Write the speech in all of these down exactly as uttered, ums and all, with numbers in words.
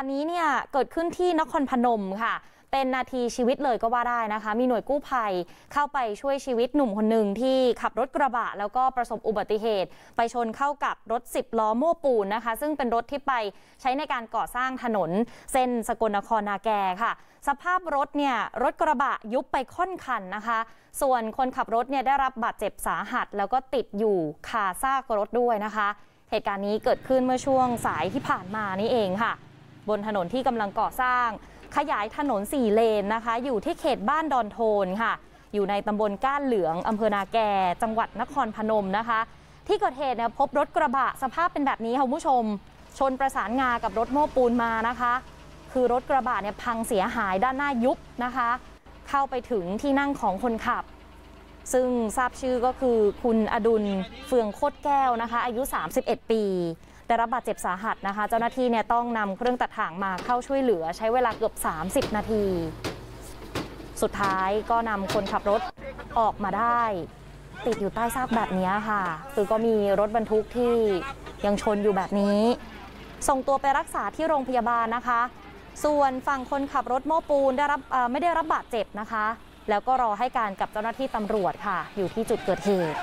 การณ์นี้เนี่ยเกิดขึ้นที่นครพนมค่ะเป็นนาทีชีวิตเลยก็ว่าได้นะคะมีหน่วยกู้ภัยเข้าไปช่วยชีวิตหนุ่มคนหนึ่งที่ขับรถกระบะแล้วก็ประสบอุบัติเหตุไปชนเข้ากับรถสิบล้อโม้ปูนนะคะซึ่งเป็นรถที่ไปใช้ในการก่อสร้างถนนเส้นสกลนครนาแกค่ะสภาพรถเนี่ยรถกระบะยุบไปค่อนคันนะคะส่วนคนขับรถเนี่ยได้รับบาดเจ็บสาหัสแล้วก็ติดอยู่คาซากรถด้วยนะคะเหตุการณ์นี้เกิดขึ้นเมื่อช่วงสายที่ผ่านมานี่เองค่ะบนถนนที่กำลังก่อสร้างขยายถนนสี่เลนนะคะอยู่ที่เขตบ้านดอนโทนค่ะอยู่ในตำบลก้านเหลืองอำเภอนาแกจังหวัดนครพนมนะคะที่เกิดเหตุเนี่ยพบรถกระบะสภาพเป็นแบบนี้ค่ะคุณผู้ชมชนประสานงากับรถโม้ปูนมานะคะคือรถกระบะเนี่ยพังเสียหายด้านหน้ายุบนะคะเข้าไปถึงที่นั่งของคนขับซึ่งทราบชื่อก็คือคุณอดุลเฟืองโคตรแก้วนะคะอายุสามสิบเอ็ดปีได้รับบาดเจ็บสาหัสนะคะเจ้าหน้าที่เนี่ยต้องนำเครื่องตัดถ่างมาเข้าช่วยเหลือใช้เวลาเกือบสามสิบนาทีสุดท้ายก็นำคนขับรถออกมาได้ติดอยู่ใต้ซากแบบนี้ค่ะคือก็มีรถบรรทุกที่ยังชนอยู่แบบนี้ส่งตัวไปรักษาที่โรงพยาบาลนะคะส่วนฝั่งคนขับรถโม้ปูนได้รับไม่ได้รับบาดเจ็บนะคะแล้วก็รอให้การกับเจ้าหน้าที่ตำรวจค่ะอยู่ที่จุดเกิดเหตุ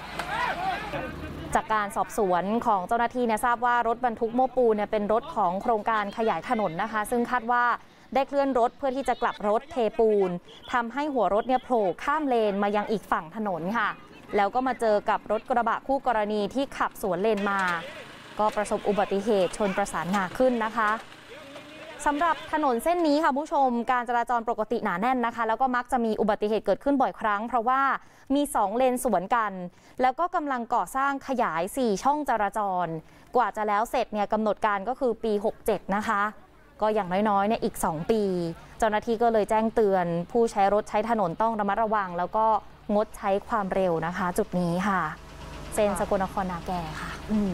จากการสอบสวนของเจ้าหน้าที่เนี่ยทราบว่ารถบรรทุกโม้ปูนเนี่ยเป็นรถของโครงการขยายถนนนะคะซึ่งคาดว่าได้เคลื่อนรถเพื่อที่จะกลับรถเทปูนทำให้หัวรถเนี่ยโผล่ข้ามเลนมายังอีกฝั่งถนนค่ะแล้วก็มาเจอกับรถกระบะคู่กรณีที่ขับสวนเลนมาก็ประสบอุบัติเหตุชนประสานงาขึ้นนะคะสำหรับถนนเส้นนี้ค่ะผู้ชมการจราจรปกติหนาแน่นนะคะแล้วก็มักจะมีอุบัติเหตุเกิดขึ้นบ่อยครั้งเพราะว่ามีสองเลนสวนกันแล้วก็กำลังก่อสร้างขยายสี่ช่องจราจรกว่าจะแล้วเสร็จเนี่ยกำหนดการก็คือปีหกเจ็ดนะคะก็อย่างน้อยๆเนี่ยอีกสองปีเจ้าหน้าที่ก็เลยแจ้งเตือนผู้ใช้รถใช้ถนนต้องระมัดระวังแล้วก็งดใช้ความเร็วนะคะจุดนี้ค่ะเส้นสกลนครนาแกค่ะ